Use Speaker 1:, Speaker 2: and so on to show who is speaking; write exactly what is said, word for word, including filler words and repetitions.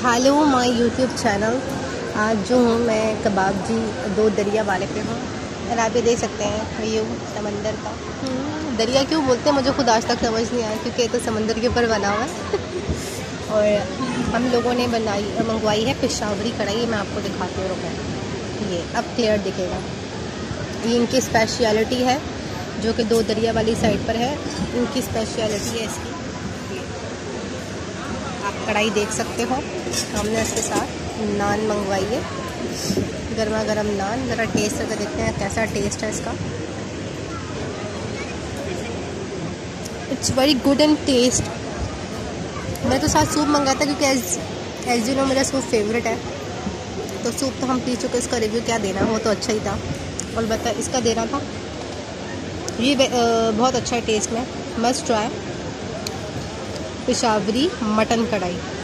Speaker 1: Hello my YouTube channel. आज जो हूँ मैं कबाब जी दो दरिया वाले पे हूँ और आप ये देख सकते हैं व्यू समंदर का। दरिया क्यों बोलते हैं मुझे खुद आज तक समझ नहीं आया, क्योंकि ये तो समंदर के ऊपर बना हुआ है। और हम लोगों ने बनाई मंगवाई है पेशावरी कढ़ाई। मैं आपको दिखाती हूँ, रुको ये अब क्लियर दिखेगा। ये इनकी स्पेशलिटी है जो कि दो दरिया वाली साइड पर है। इनकी स्पेशलिटी है इसकी, आप कढ़ाई देख सकते हो। हमने इसके साथ नान मंगवाई है, गर्मा गर्म नान। ज़रा टेस्ट करके देखते हैं कैसा टेस्ट है इसका। It's very good and taste. मैं तो साथ सूप मंगाता क्योंकि एज एज यू नो मेरा सूप फेवरेट है, तो सूप तो हम पी चुके, इसका रिव्यू क्या देना, वो तो अच्छा ही था। और बता इसका देना था, ये बहुत अच्छा है टेस्ट में। मस्ट ट्राई पेशावरी मटन कढ़ाई।